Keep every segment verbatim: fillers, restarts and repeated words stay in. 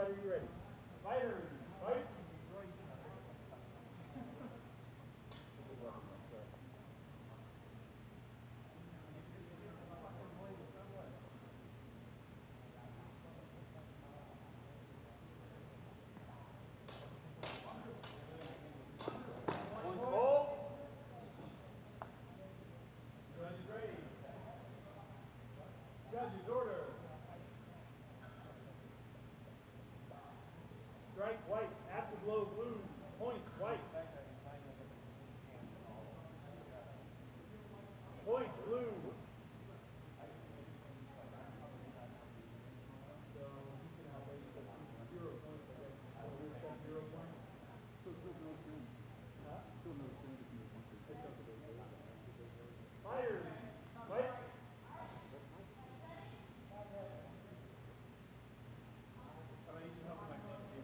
are you ready? Fighters, fight! Judges ready. Judges order. Strike white, after blow blue, point white. Point blue. So he's going to have a zero points, I guess. So we're set zero points. Huh? Fighters, fight! How about you can help with my name, Steve?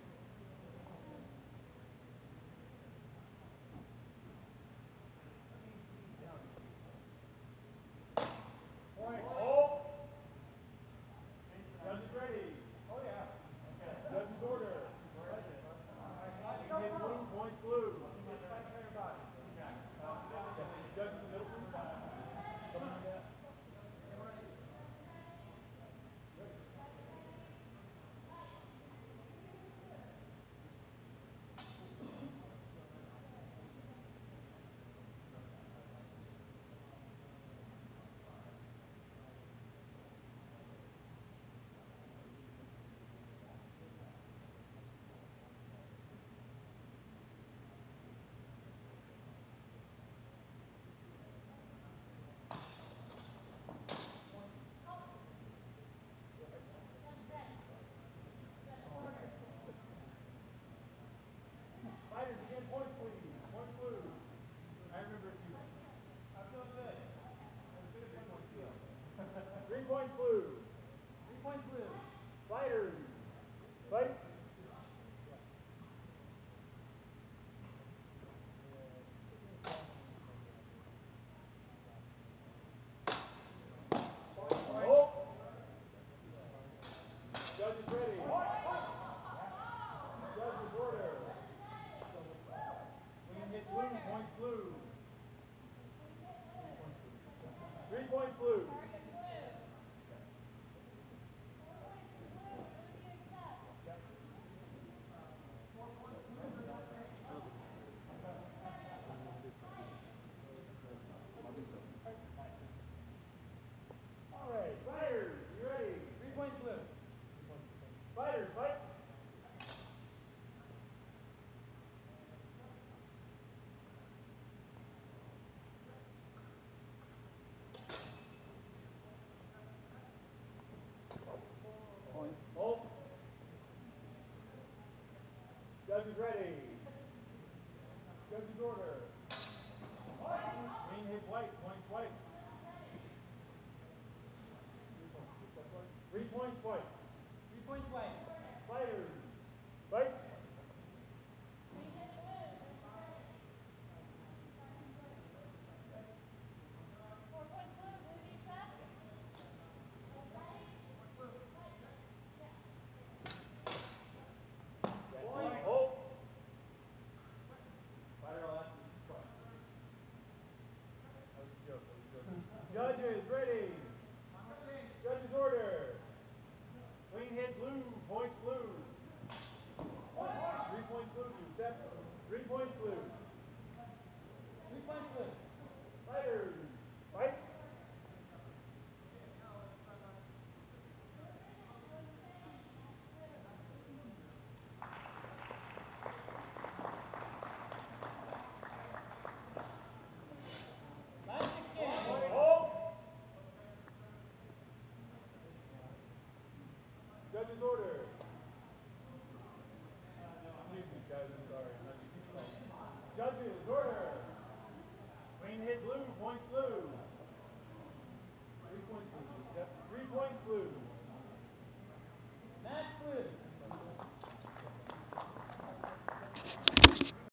Point, hold! Judges ready? Oh yeah. Okay. Judges order. Hit blue, point blue. Judges in the middle. Come on, yeah. Fighters, again, point please. Point blue. I remember if you. I'm feeling good. Three point blue. Three point blue. Fighters, fight. Hold. Judges ready. Judges order. Queen hit blue, point blue. Three point blue. All right, fighters, you ready? Three point blue. Fighters, fight. Hold. Judges ready. Judges order. Queen hit white, point white. Three points white. Three points white. Fighters, fight. Point. Hold. Fighter, I'll ask you to keep quiet. That was a joke. That was a joke. Judges ready. Judges order. Queen hit blue, point blue. Three point blue, you accept. Three point blue. Three point blue. Fighters, fight. Hold. Judges order. Excuse me, guys, I'm sorry. I'm not used to calling. Judges order. Queen hit blue, point blue. Three point blue. Yep. Three point blue. Match blue.